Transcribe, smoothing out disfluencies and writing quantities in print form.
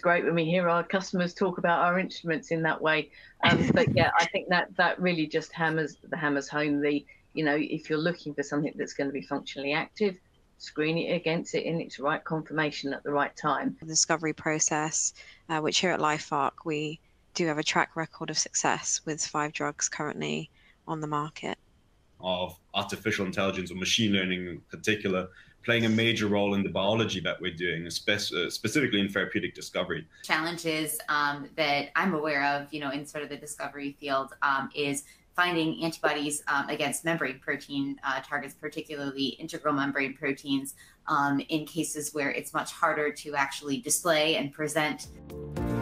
great when we hear our customers talk about our instruments in that way. But yeah, I think that really just hammers home the, if you're looking for something that's going to be functionally active, screen it against it in its right conformation at the right time. The discovery process, which here at LifeArc, we do have a track record of success with 5 drugs currently on the market. Of artificial intelligence or machine learning in particular, playing a major role in the biology that we're doing, specifically in therapeutic discovery. Challenges that I'm aware of, in sort of the discovery field is finding antibodies against membrane protein targets, particularly integral membrane proteins, in cases where it's much harder to actually display and present.